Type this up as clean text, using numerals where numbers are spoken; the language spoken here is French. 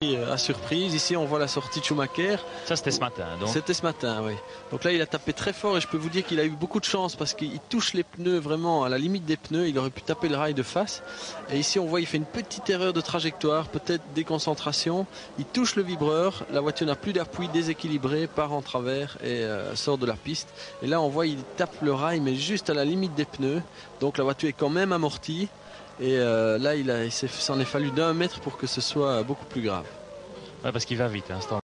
À surprise, ici on voit la sortie de Schumacher. Ça c'était ce matin donc. C'était ce matin, oui. Donc là il a tapé très fort et je peux vous dire qu'il a eu beaucoup de chance parce qu'il touche les pneus vraiment à la limite des pneus. Il aurait pu taper le rail de face. Et ici on voit il fait une petite erreur de trajectoire, peut-être déconcentration. Il touche le vibreur, la voiture n'a plus d'appui, déséquilibré, part en travers et sort de la piste. Et là on voit il tape le rail mais juste à la limite des pneus. Donc la voiture est quand même amortie. Et là, il s'en est fallu d'1 mètre pour que ce soit beaucoup plus grave. Ouais, parce qu'il va vite, hein,